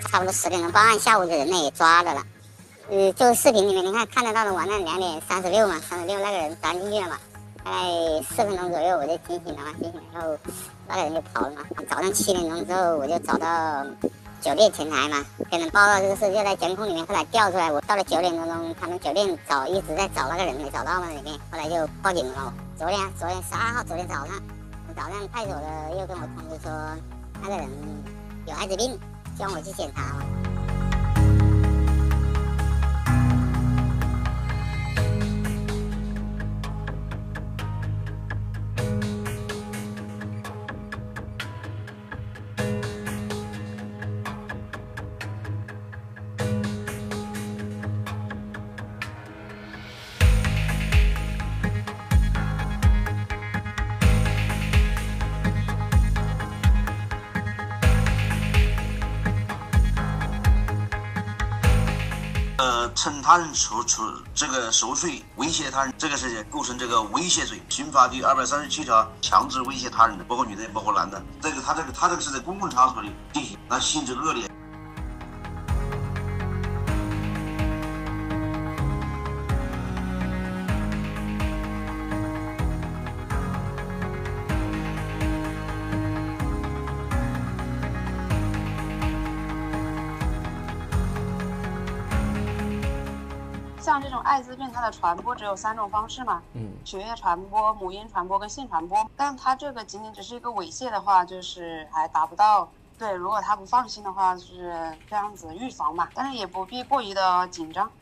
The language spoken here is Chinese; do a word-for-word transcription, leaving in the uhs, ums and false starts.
差不多十点钟半下午的人呢也抓了了。呃，就视频里面你看看得到的，晚上两点三十六嘛，三十六那个人钻进去了嘛，大概四分钟左右我就惊醒了嘛，惊醒了以后那个人就跑了嘛。早上七点钟之后我就找到酒店前台嘛，跟人报道这个事，就在监控里面后来调出来。我到了九点多钟，他们酒店找一直在找那个人，没找到嘛里面，后来就报警了。昨天昨天十二号，昨天早上早上派出所的又跟我通知说那个人有艾滋病，希望我去检查嘛。 呃，趁他人收出这个收税威胁他人，这个是构成这个威胁罪，刑法第二百三十七条，强制威胁他人的，包括女的，包括男的。这个他这个他这个是在公共场所里进行，那性质恶劣。 像这种艾滋病，它的传播只有三种方式嘛，嗯，血液传播、母婴传播跟性传播。但它这个仅仅只是一个猥亵的话，就是还达不到。对，如果他不放心的话，就是这样子预防嘛，但是也不必过于的紧张。